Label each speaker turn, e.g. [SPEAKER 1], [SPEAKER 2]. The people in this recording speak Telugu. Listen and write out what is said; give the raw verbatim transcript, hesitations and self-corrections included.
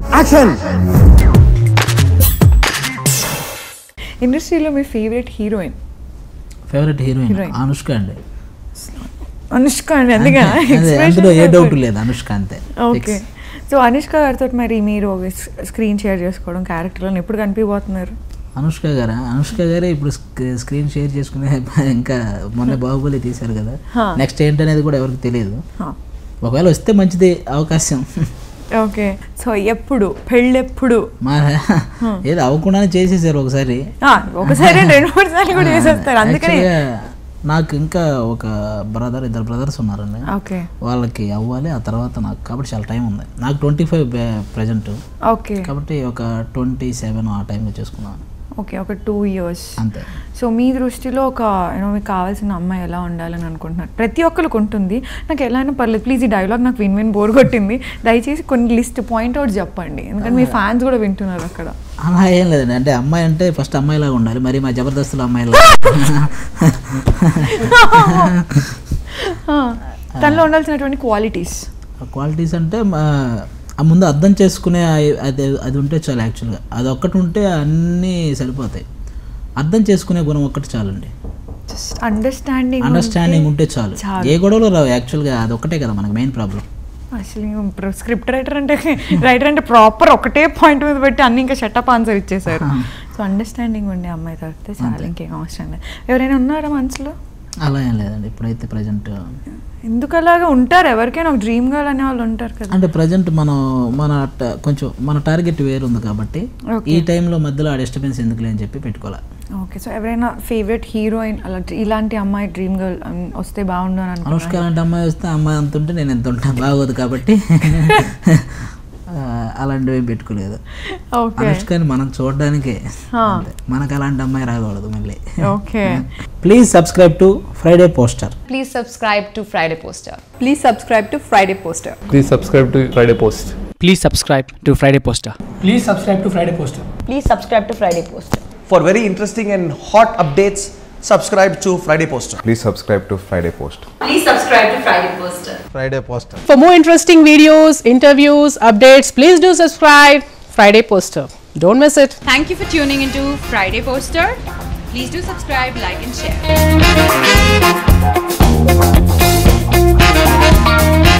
[SPEAKER 1] యాక్షన్.
[SPEAKER 2] ఇండస్ట్రీలో మీ favourite heroine?
[SPEAKER 3] Favourite heroine Anushka అండి.
[SPEAKER 2] అనుష్క అండి, అందుకే
[SPEAKER 3] అందులో ఏ డౌట్ లేదు, అనుష్క అంతే.
[SPEAKER 2] ఓకే, సో అనుష్క గారితో మరి మీరు స్క్రీన్ షేర్ చేసుకోవడం క్యారెక్టర్లను ఎప్పుడు కనిపించబోతున్నారు?
[SPEAKER 3] అనుష్క గారా? అనుష్క గారే ఇప్పుడు స్క్రీన్ షేర్ చేసుకునే, ఇంకా మొన్న బాహుబలి తీశారు కదా, నెక్స్ట్ ఏంటనేది కూడా ఎవరికి తెలియదు. ఒకవేళ వస్తే మంచిది అవకాశం.
[SPEAKER 2] ఓకే, సో ఎప్పుడు పెళ్ళెప్పుడు?
[SPEAKER 3] మా ఏదో అవ్వకుండానే చేసేసారు ఒకసారి,
[SPEAKER 2] ఒకసారి రెండు మూడు సార్లు కూడా చేసేస్తారు. అందుకని
[SPEAKER 3] నాకు ఇంకా ఒక బ్రదర్, ఇద్దరు బ్రదర్స్ ఉన్నారండి.
[SPEAKER 2] ఓకే,
[SPEAKER 3] వాళ్ళకి అవ్వాలి ఆ తర్వాత నాకు, కాబట్టి చాలా టైం ఉంది. నాకు ట్వంటీ ఫైవ్ ప్రజెంట్.
[SPEAKER 2] ఓకే,
[SPEAKER 3] కాబట్టి ఒక ట్వంటీ సెవెన్ ఆ టైంలో చేసుకున్నాను.
[SPEAKER 2] ఓకే, ఒక టూ ఇయర్స్
[SPEAKER 3] అంతే.
[SPEAKER 2] సో మీ దృష్టిలో ఒక యూనో మీకు కావాల్సిన అమ్మాయి ఎలా ఉండాలని అనుకుంటున్నారు? ప్రతి ఒక్కరికి ఉంటుంది, నాకు ఎలా అయినా పర్లేదు, ప్లీజ్ ఈ డైలాగ్ నాకు విన్ విన్ బోర్ కొట్టింది, దయచేసి కొన్ని లిస్ట్ పాయింట్ అవుట్ చెప్పండి, ఎందుకంటే మీ ఫ్యాన్స్ కూడా వింటున్నారు అక్కడ.
[SPEAKER 3] అలా ఏం లేదండి, అంటే అమ్మాయి అంటే ఫస్ట్ అమ్మాయిలాగా ఉండాలి, మరి మా జబర్దస్తులు అమ్మాయిలా.
[SPEAKER 2] తనలో ఉండాల్సినటువంటి క్వాలిటీస్?
[SPEAKER 3] క్వాలిటీస్ అంటే ఆ ముందు అర్థం చేసుకునే అది అది ఉంటే చాలు. యాక్చువల్గా అది ఒక్కటి ఉంటే అన్నీ సరిపోతాయి. అర్థం చేసుకునే గుణం ఒక్కటి చాలండి.
[SPEAKER 2] అండర్స్టాండింగ్
[SPEAKER 3] అండర్స్టాండింగ్ ఉంటే చాలు, ఏ గొడవలు రావు. యాక్చువల్గా అది ఒక్కటే కదా మనకు మెయిన్ ప్రాబ్లం.
[SPEAKER 2] అసలు స్క్రిప్ట్ రైటర్ అంటే రైటర్ అంటే ప్రాపర్ ఒకటే పాయింట్ మీద పెట్టి అన్ని ఇంకా షటప్ ఆన్సర్ ఇచ్చేసారు. సో అండర్స్టాండింగ్ ఉండే అమ్మాయి దొరికితే చాలా, ఇంకేం అవసరం లేదు. ఎవరైనా ఉన్నారా మనసులో?
[SPEAKER 3] అలా ఏం లేదండి ఇప్పుడైతే ప్రజెంట్.
[SPEAKER 2] ఎందుకు అలాగా ఉంటారు? ఎవరికైనా ఒక డ్రీమ్ గర్ల్ అనే వాళ్ళు ఉంటారు కదా.
[SPEAKER 3] అంటే ప్రజెంట్ మనం మన కొంచెం మన టార్గెట్ వేరు ఉంది కాబట్టి ఈ టైంలో మధ్యలో ఆ డిస్టర్బెన్స్ ఎందుకులే అని చెప్పి పెట్టుకోవాలి.
[SPEAKER 2] ఓకే, సో ఎవరైనా ఫేవరెట్ హీరోయిన్ అలా ఇలాంటి అమ్మాయి డ్రీమ్ గర్ల్ వస్తే బాగుండు అని అనుకుంటున్నాను.
[SPEAKER 3] అనుష్క లాంటి అమ్మాయి వస్తే అమ్మాయి అంత ఉంటే నేను ఎంత ఉంటా బాగోదు, కాబట్టి అలాంటివి ఏం పెట్టుకోలేదు. అనుష్కని మనం చూడడానికే, మనకు అలాంటి అమ్మాయి రాకూడదు మళ్ళీ.
[SPEAKER 2] Okay,
[SPEAKER 3] please subscribe to Friday poster.
[SPEAKER 4] Please subscribe to Friday Poster.
[SPEAKER 5] Please subscribe to Friday Poster.
[SPEAKER 6] Please subscribe to Friday Post.
[SPEAKER 7] Please subscribe to Friday Poster.
[SPEAKER 8] Please subscribe to Friday Poster.
[SPEAKER 4] Please subscribe to Friday Poster.
[SPEAKER 9] For very interesting and hot updates, subscribe to Friday Poster.
[SPEAKER 6] Please subscribe to Friday Post.
[SPEAKER 4] Please subscribe to Friday Poster.
[SPEAKER 9] Friday Poster.
[SPEAKER 5] For more interesting videos, interviews, updates, please do subscribe Friday Poster. Don't miss it.
[SPEAKER 10] Thank you for tuning into Friday Poster. Please do subscribe, like and share.